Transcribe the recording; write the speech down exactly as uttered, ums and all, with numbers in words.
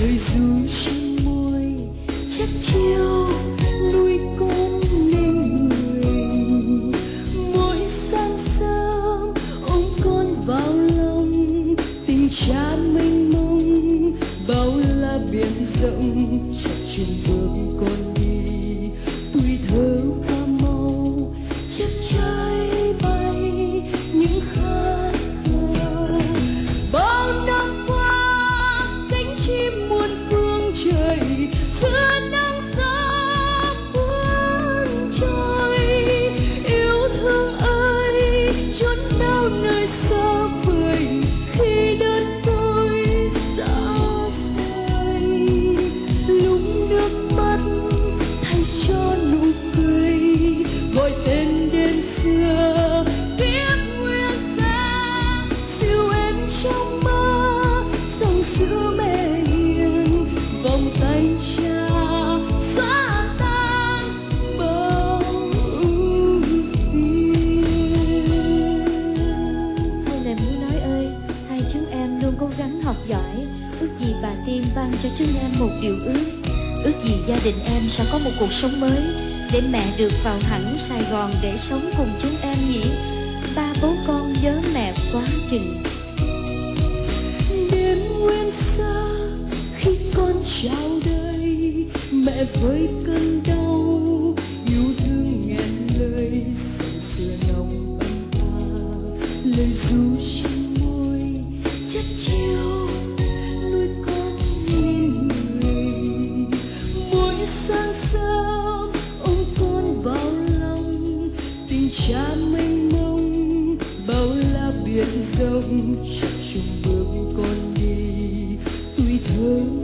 lời ru trên môi chắc chiều nuôi con nên người. Mỗi sáng sớm ôm con vào lòng, tình cha mênh mông bao la biển rộng chập chuyền bước con đi. Tuổi thơ hoa màu chớp trái bay những khát khao. Bao năm qua cánh chim muôn phương trời giữa nắng gió cuốn trôi. Yêu thương ơi chốn nào nơi xa vời khi đơn côi xa xôi. Lúc nước mắt thay cho nụ cười, gọi tên đêm xưa biết nguyên giá. Siêu em trong mơ dòng sữa mẹ hiền, vòng tay cha xóa tan bao ưu phiền. Thôi lời muốn nói ơi, hai chúng em luôn cố gắng học giỏi. Ước gì bà Tiên ban cho chúng em một điều ước. Ước gì gia đình em sẽ có một cuộc sống mới, để mẹ được vào hẳn Sài Gòn để sống cùng chúng em nhỉ. Ba bố con nhớ mẹ quá chừng. Đêm nguyên xa khi con chào đời, mẹ với cơn đau yêu thương nghẹn lời. Sầu xưa nồng ấm áp lời ru trên môi chắc chiều nuôi con nên người. Mỗi sáng sớm ôm con vào lòng, tình cha mênh mông bao la biển rộng chập chùng bước con đi. Tuổi thơ